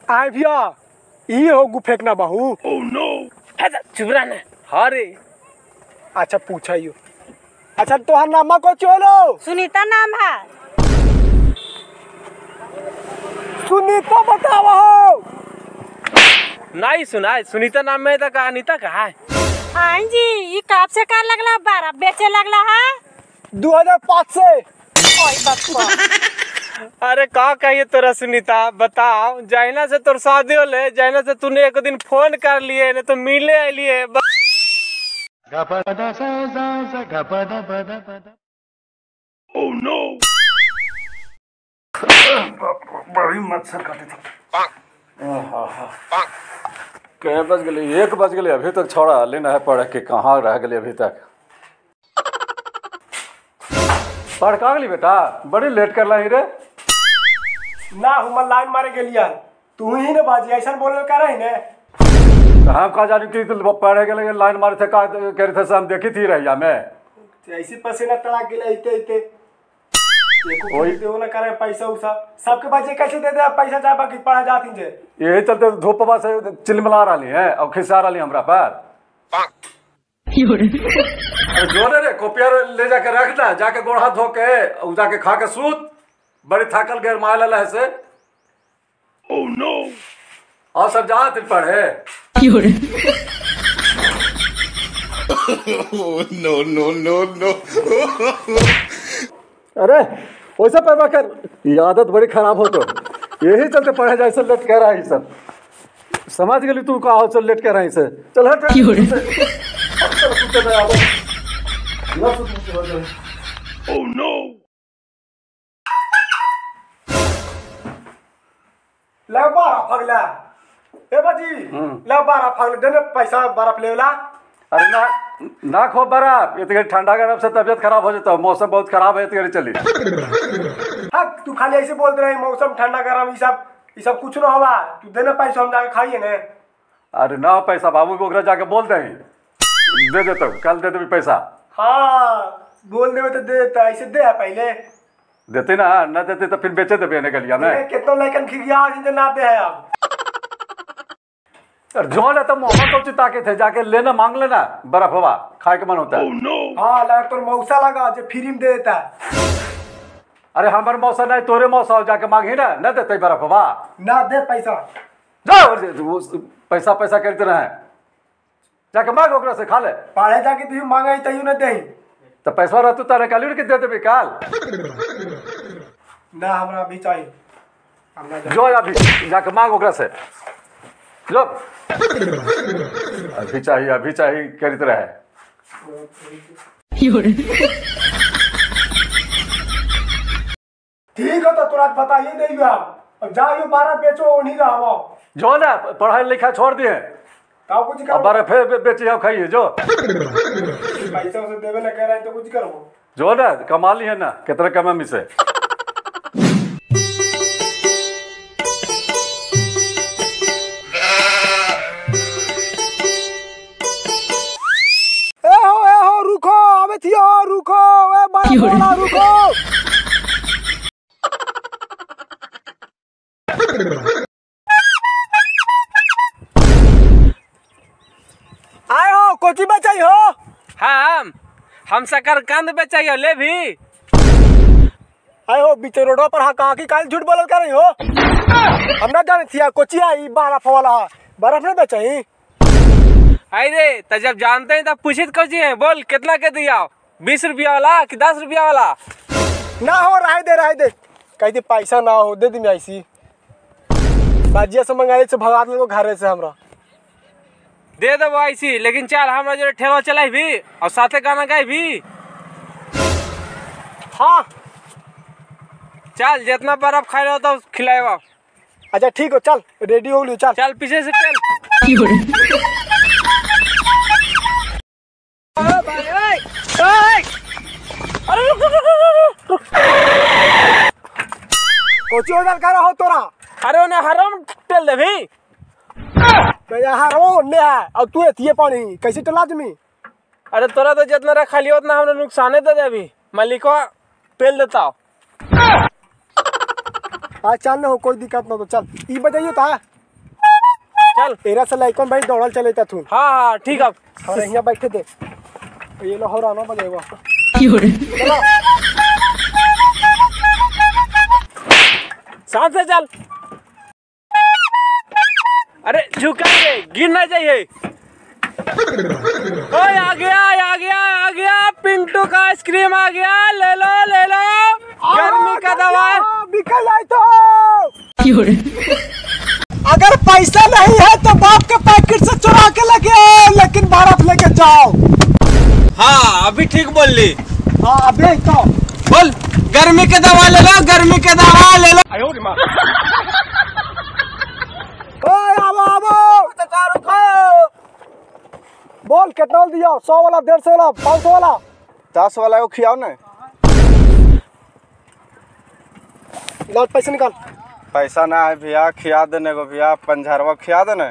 आए भैया ये हो गु फेंकना बहू। ओह नो चुप रहना। हाँ रे अच्छा पूछा यो। अच्छा तोहार नामा को चलो। सुनीता नाम है। सुनीता बतावा हो। नहीं सुना है। सुनीता नाम में तो का अनीता कहा है। हाँ जी ये कब से कर लगला बारह बेचे लगला है 2005 से। ओए बप्पा अरे का कहिए तोरा सुनीता बताओ। जैना से तोर शादी होले जैना से तूने एक दिन फोन कर लिए नहीं तो मिले आइलिए। ओह नो बड़ी मच्छर काटे थे। कह बज गए 1 बज गए अभी तक छोड़ा लेना है पढ़ के कहाँ रह गए अभी तक। पढ़ का गली बेटा बड़ी लेट कर ली रे। ना हम लाइन मारे के लिए तू ही ने बाजी ऐसा बोले कर रही ने। तो हम कहा जानी कि पढ़े के लिए लाइन मारे थे का कह रहे थे हम देखी थी रही मैं ऐसी पसीना तड़ाक गेले इते इते एको देओ ना करे पैसा उसा सबके बच्चे कैसे दे दे पैसा जा बाकी पढ़ा जाती जे। यही चलते धूपवा से चिलमिला रही है और खिसा रही हमरा पर। जोरे रे कॉपिया ले जाके रखना जाके गोड़ हाथ धो के जाके खा के सूत बड़ी थाकल गैर माल है से। ओह नो और सब जहाँ तिल पढ़े। नो नो नो नो अरे वैसा पैदा कर ये आदत बड़ी खराब हो तो यही चलते पढ़े जाए से लेट कह रहा है सब समझ गई तू कहा हो चल लेट कह रहा है से चल हट ओह नो ले बारा फगला ए बाजी ले बारा फगला देने पैसा बर्फ लेला। अरे ना खो बर्फ इतनी ठंडा गरम से तबियत खराब हो जाता है मौसम बहुत खराब है इतनी चली। हाँ तू खाली ऐसे बोलते रहे मौसम ठंडा गरम ये सब कुछ ना होगा तू देना पैसा हम जाके खाइए ने। अरे ना पैसा बाबू को जाके बोल दे दे देता हूँ कल दे दे पैसा। हाँ बोल देवे तो दे देता ऐसे दे पहले देते ना न देते तो फिर बेचे दे बेने के लिए मैं कितना लेकिन खिया ना दे है अब जो है तो मोहम्मद तो चिता के थे जाके लेना मांग लेना बर्फ हवा खाए के मन होता है। ओह नो हाँ लगा तो मौसा लगा जो फ्री में दे देता है। अरे हमारे मौसा नहीं तोरे मौसा हो जाके मांगी ना न देते बर्फ हवा ना दे पैसा जाओ पैसा पैसा करते रहे जाके मांग ओकरा से खा ले पढ़े जाके तू मांगा तयू न दे तो पैसा रहतू तारे काली के दे देबे काल ना हमरा अभी चाहिए हमरा जो अभी जाके मांग ओकरा से जो अभी चाहिए करत रहे। ठीक है तो तुरंत बताइए देगा अब जाइयो 12 बेचो नहीं रहा जो ना पढ़ाई लिखा छोड़ दिए तो कुछ करो बारह फिर बेचिए खाइए जो पैसा उसे देवे ना कह रहे हैं तो कुछ करो जो ना कमा ली है ना कितना कमा में से। ए हो रुको अबे थियो रुको ए बड़ा रुको आए हो कोची बचाई हो। हम शकरकंद बेचाइयो ले भी। आए हो बीच रोडो पर हाँ कहाँ की काल झूठ बोलल कर रही हो। हम ना जाने थिया कोची आई बर्फ वाला बर्फ नहीं बेचाई। अरे तो जब जानते हैं तब पूछित कोची है बोल कितना के दिया 20 रुपया वाला कि 10 रुपया वाला। ना हो रहे दे कही पैसा ना हो दे दी ऐसी बाजिया से मंगाई से भगा दे घर से हमरा दे दो ऐसी लेकिन चल हमरा जो ठेला चलाई भी और साथे गाना गाई भी। हाँ चल जितना बर्फ खाए रहो तो खिलाएगा। अच्छा ठीक हो चल रेडी हो लियो चल चल पीछे से चल। अरे कोची उधर कर हो तोरा। अरे उन्हें हराम टेल दे भी तो यार वो ने है और तू एथिए पानी कैसे टला जमी। अरे तोरा तो जितना रखा लिया उतना हमने नुकसान दे दे अभी मालिको पेल देता हूँ। हाँ चल ना हो कोई दिक्कत ना तो चल ई बताइए तो चल तेरा से लाइकन भाई दौड़ल चले ता तू हाँ हाँ ठीक है और यहाँ बैठे दे ये लो हो रहा ना बजेगा साथ से चल। अरे झुकाइए गिर ना जाइए। ओए आ गया पिंटू का आइसक्रीम आ गया, ले लो गर्मी का दवा बिकल जाए तो अगर पैसा नहीं है तो बाप के पैकेट से चुरा के लगे लेकिन बर्फ लेके जाओ। हाँ अभी ठीक बोल ली। हाँ अभी तो बोल गर्मी के दवा ले लो, गर्मी के दवा ले लो। ओए आओ बोल कितना दिया? 100 वाला, 150 वाला, 500 वाला, 10 वाला को खियाओ ना। लाओ पैसे निकाल। पैसा ना है भैया, खिया देने को भैया, पंजरवा खिया देने।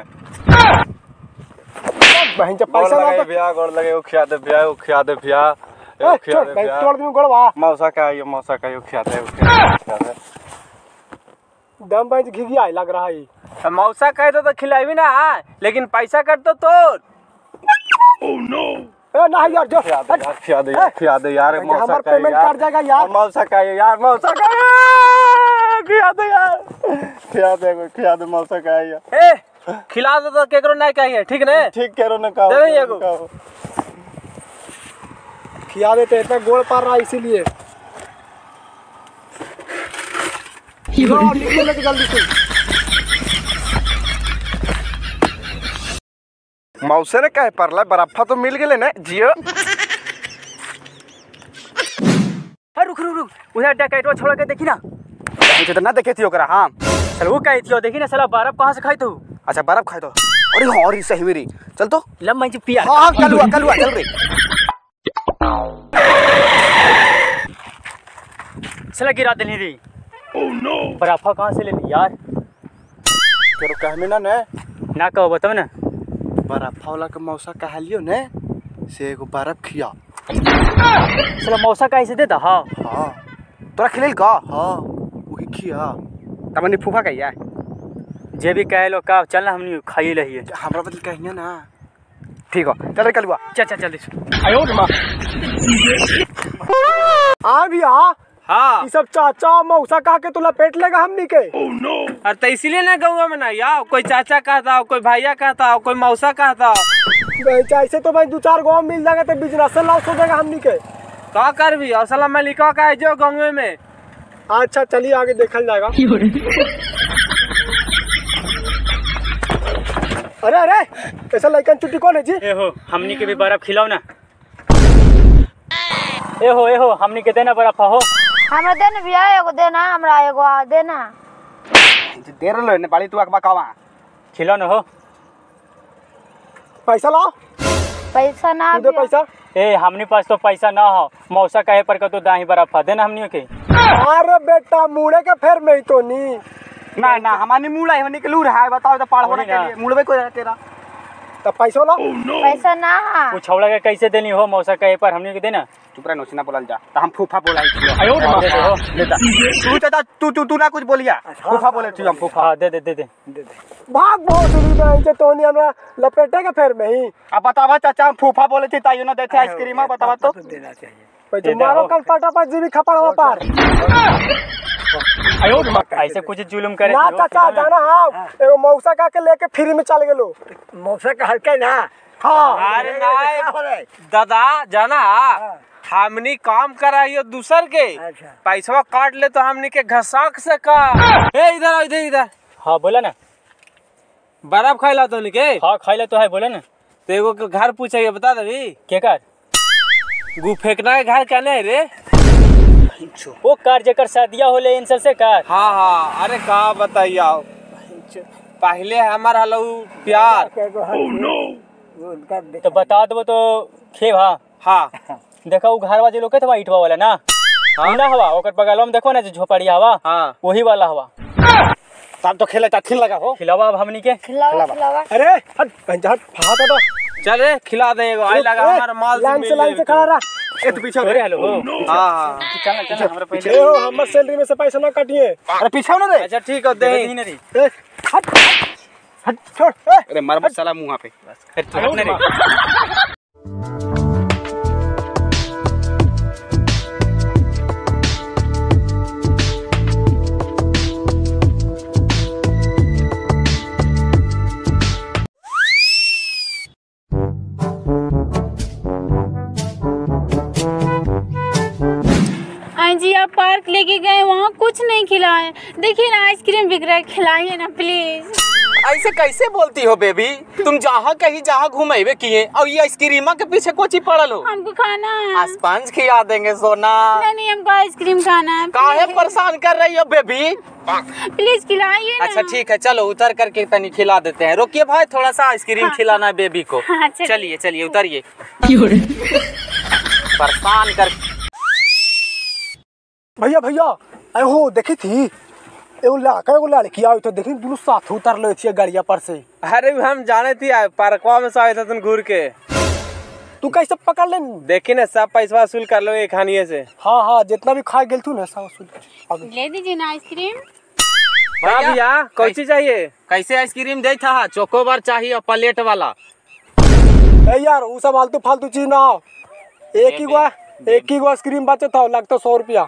बहन जब पैसा ना तो भैया गोड़ लगे, वो खिया दे भैया, वो खिया दे भैया, ए छोड़ भाई तोड़ दूं गोड़वा। मौसा का है, मौसा का, वो खिया दे। दम भाई घिघी आई लग रहा है। मौसा कहे तो खिलाई ना, लेकिन पैसा कट तो तोड़। ए ना यार जो खिया दे यार, मौसा हमारा का पेमेंट यार, कट जाएगा यार। मौसा का है यार, मौसा का खिया दे यार, खिया दे मौसा का है यार। ए खिला दो तो केकरो नहीं कहिए, ठीक ने? ठीक करो ना, कहो दे एगो। खिया देते इतना गोड़ पार रहा इसीलिए। निकले लेके जल्दी से। मौसे ने कहे परला बर्फा तो मिल गए ना जियो। रुक उधर डकैतवा छोड़ के देखी ना। तो ना देखे थी ओकरा। हाँ चल वो कही थी देखी ना, साला बर्फ कहाँ से खाई तू? अच्छा बर्फ खाए तो, अरे और ही सही मेरी, चल तो लम्बा पिया। हाँ कल हुआ चल रे। साला गिरा देनी री। बर्फा कहाँ से ले ली यार? तेरे कहमे ना कहो बताओ ना। बर्फा वाला के मौसा कहलियो ने से एगो बर्फ खिया। साला मौसा कैसे देता? हाँ हाँ तोरा खिलेल का? हाँ वही खिया। तमने फूफा कहिया जे भी कहे लो का चल ना, हमनी खाई रही हमरा बदल कहिया ना। ठीक है चल रे कलुआ, चल आयो मां। आ भी हाँ ये सब चाचा मौसा कहा के तुला पेट लेगा हमनी के। अरे तो इसीलिए ना गाँव में ना यार, कोई चाचा कहता हो, कोई भैया कहता हो, कोई मौसा कहता हो। ऐसे तो भाई 2-4 गाँव मिल जाएगा तो बिजनेस लॉस हो जाएगा हमनी के। का कर भी और साला मैं लिखा का है जो गाँव में। अच्छा चलिए आगे देखल जाएगा। अरे ऐसा लड़कन छुट्टी कौन है जी? ए हो हमनी के भी बर्फ खिलाओ ना। ए हो हमनी के देना बर्फ हो। हमरा देना भैया, एगो देना, हमरा एगो देना। दे रहलो ने बाली तू अकबा कावा खिलाओ ना हो। पैसा लाओ। पैसा ना दे पैसा। ए हमनी पास तो पैसा ना हो, मौसा कहे पर तो दाही बर्फ देना हमनी के। अरे बेटा मुड़े के फेर में ही तो नहीं ना हमानी मुड़ा है निकलू रहा है, बताओ तो पाड़ होने के लिए मुड़वे को तेरा तो पैसा ला। पैसा ना वो छौड़ा के कैसे देनी हो? मौसा कहे पर हमनी के देना। चुप रह नोचना बोलल जा, तो हम फूफा बोलाई थी। आयो लेता तू चाचा तू ना कुछ बोलिया, फूफा बोले थी हम फूफा। हां दे भाग बहुत दूर में है तो नहीं हमरा लपेटे के फेर में ही। अब बतावा चाचा, हम फूफा बोले थे ताइयो ना देते आइसक्रीम, बतावा तो देना चाहिए। पैसा मारो कल फटाफट जीवी खपड़वा पार। आयो ऐसे कुछ जुलुम करे ना चाचा जाना। हाँ एगो मौसा का के लेके फ्री में चल गेलो। मौसा का हल्का ना। हाँ अरे नहीं दादा जाना, हमनी काम कराइयो दूसर के, पैसा काट ले तो हमनी के घसाक से का। ए इधर हाँ बोला ना। बर्फ खाइला तो के? हाँ खाइला तो है, बोला ना। तो एगो के घर पूछे बता दे के कर गु फेंकना के घर कहने है रे? वो कार जेकर शादिया होले इन से कार। हाँ अरे का बताइया, पहले हमार हलो प्यार तो बता दो तो खेब। हाँ देखा वो घर वाले लोग था इटवा वाला ना। हाँ ना हवा ओकर बगलवा में देखो ना जो झोपड़िया हवा। हाँ वही वाला हवा। तब तो खेले ठीक लगा हो। खिलावा अब हमनी के। खिलावा। अरे हट पंजा फाटा तो चल रे खिला देगा। आई लगा हमारा माल लाइन से खड़ा रहा। ए तू पीछे अरे हेलो। हां चल हमरा पैसे हो, हमर सैलरी में से पैसा ना काटिए। अरे पीछे ना रे। अच्छा ठीक है दे ही नहीं। हट छोड़ ए, अरे मर मसाला मुंह पे बस तू हटने रे। जी आप पार्क लेके गए वहाँ कुछ नहीं खिलाए। देखिए ना आइसक्रीम बिक रहा है, खिलाइए ना प्लीज। ऐसे कैसे बोलती हो बेबी? तुम जहाँ कहीं जहाँ घुमेबे किए और ये आइसक्रीमा के पीछे कोची पड़ल हो? हमको खाना है। स्पंज खिला देंगे सोना। नहीं हमको आइसक्रीम खाना है। काहे परेशान कर रही हो बेबी? प्लीज खिलाइए ना। अच्छा ठीक है, चलो उतर करके तनी खिला देते हैं। रोकिए भाई, थोड़ा सा आइसक्रीम खिलाना है बेबी को। हाँ, चलिए चलिए उतरिए। परेशान कर। भैया भैया अरे हो देखी थी एगो लड़का एगो लड़की आई तो देखी दोनों साथ उतर ले थी गाड़िया पर से। अरे हम जाने थी पार्कवा में से आए थे तुम घूर के। तू कैसे पकड़ ले? देखी ना सब पैसा वसूल कर लो एक खानिए से। हाँ हाँ जितना भी खा गेल तू ना सब वसूल कर। ले दीजिए ना आइसक्रीम। भैया कौन सी चाहिए? कैसे आइसक्रीम दे था? चोकोबार चाहिए प्लेट वाला। ए यार वो सब आलतू फालतू चीज ना हो। एक ही गो आइसक्रीम बचे था, लगता 100 रुपया।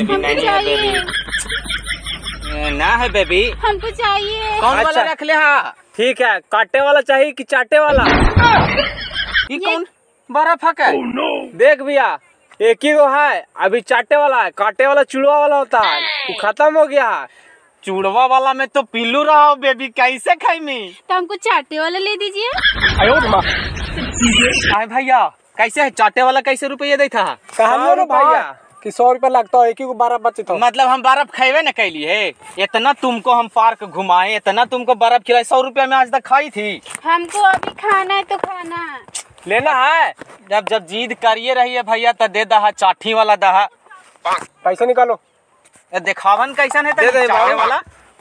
ना है बेबी, हमको चाहिए। कौन वाला रख ले? हाँ ठीक है, काटे वाला चाहिए कि चाटे वाला? ये कौन बर्फ है? देख भैया एक ही गो है, अभी चाटे वाला है, काटे वाला चुड़वा वाला होता है, वो खत्म हो गया है। चुड़वा वाला में तो पिल्लू रहा हो बेबी, कैसे खाई में? तो हमको चाटे वाला ले दीजिए। भैया कैसे है चाटे वाला? कैसे रुपये देता है? कहा भैया कि 100 रुपया लगता है, एक ही को 12 बचे था। मतलब हम बर्फ खेवे न कैली है? इतना तुमको हम पार्क घुमाए, इतना तुमको बर्फ खिलाए, 100 रुपया में आज तक खाई थी? हमको अभी खाना है तो खाना लेना है। जब जिद करिए रही है भैया तो दे दहा चाठी वाला दहा। पैसा निकालो। दिखावन कैसा है चाटे वाला?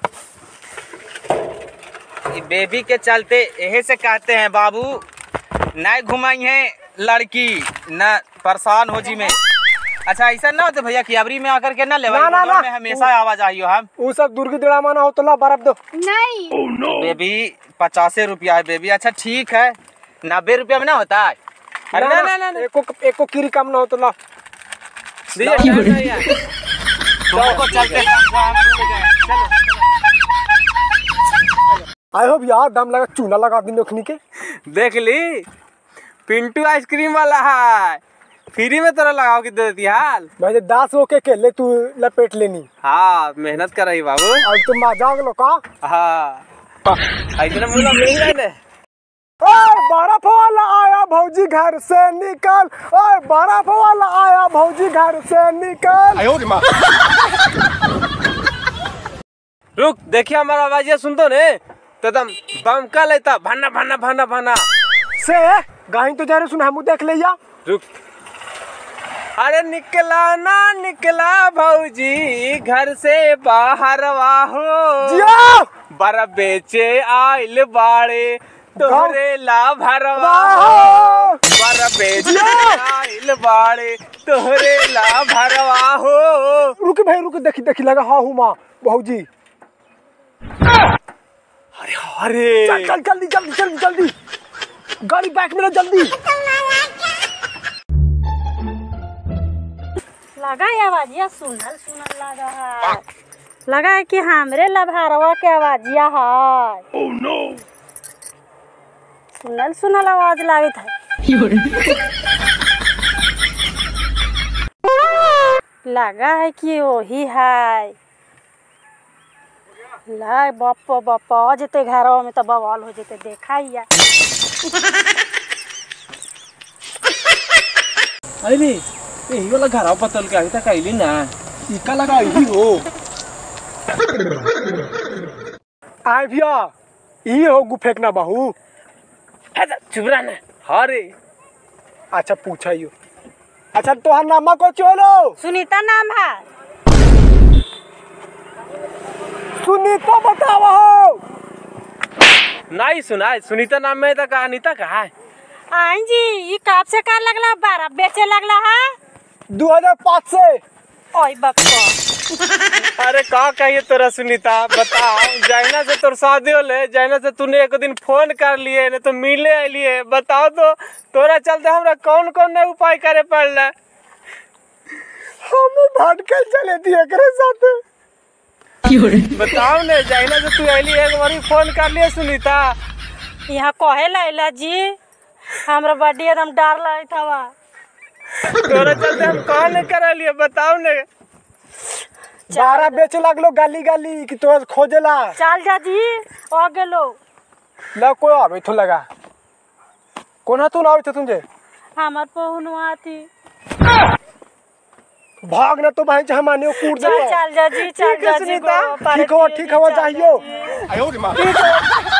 बेबी के चलते यही से कहते हैं बाबू नहीं घुमाई है लड़की न परेशान हो जी में। अच्छा ऐसा ना होता भैया कि अबरी में आकर के ना ले में हमेशा आवाज आई हो। हम वो सब दुर्गी दिड़ा माना हो तो ला बर्फ दो। नहीं बेबी 50 रुपया है बेबी। अच्छा ठीक है, 90 रुपया में ना होता है? अरे ना एको कीरी कम ना हो तो ला। तुमको चलते आई होप यार दम लगा चूना लगा दी नोखनी के। देख ली पिंटू आइसक्रीम वाला है, फ्री में तोरा लगाओ कि दे देती हाल। भाई 10 गो के ले तू लपेट लेनी। हाँ मेहनत कर रही बाबू। और तुम मजा लो का? हाँ इतना मुला मिल रहा है। ओए बर्फ वाला आया भौजी घर से निकल। ओए बर्फ वाला आया भौजी घर से निकल। रुक देखिए हमारा आवाज ये सुन तो ने तो दम बमका लेता भाना भाना भाना भाना से गाही तो जा रहे सुन हम देख ले या। रुक अरे निकला ना निकला भौजी घर से बाहर वाहो जिया बर्फ बेचे आइल बाड़े तोहरे ला भरवा वाहो बर्फ बेचे आइल बाड़े तोहरे ला भरवा हो। रुक भाई रुक, देखी देखी लगा हाँ हूँ माँ भौजी। अरे अरे चल चल जल्दी जल्दी जल्दी जल्दी गाड़ी बैक में जल्दी। लगा है आवाजिया सुनल सुनल लगा है। लगा है कि हमरे लभारवा के आवाजिया है। oh, no. सुनल सुनल आवाज लागत है। लगा है कि वही है। ला बापा बापा आ जते घरवा में तो बवाल हो जते। देखा ही अरे यही वाला घर पतल के अभी तक आईली ना इका लगा ही हो। आए भैया ये हो गु फेंकना बाहू। चुप रहा ना। अरे अच्छा पूछा यो। अच्छा तोहार नामा को चलो? सुनीता नाम है। सुनीता बतावा हो। नहीं सुना सुनीता नाम में तो अनीता कहा है? आई जी ये कब से कर लगला? 12 बेचे लगला है 2005 से। ओए बप्पा अरे का कहिए तोरा सुनीता, बताओ जैना से तोर शादी होले, जैना से तूने एक दिन फोन कर लिए नहीं तो मिले आइलिए, बताओ तो तोरा चलते हमरा कौन कौन नया उपाय करे पड़ला। हम भटकल चले दिए एकरे साथे। बताओ ने जैना से तू आइली एक बार फोन कर लिए सुनीता। यहाँ कहे लैला जी हमरा बड़ी एकदम डर लगत हवा। तोरा चलते हम कौन नहीं करा लिए, बताओ ने। बारह बेचे लागलो गाली गाली कि तो खोजेला। चल जा जी आ गेलो। ला कोई आवे तो लगा कोना तू ना आवे तुझे हमार पहुनुआ थी। भाग ना तो भाई हमारे कूद दे। चल जा जी, चल जा जी। ठीक हो जाइयो।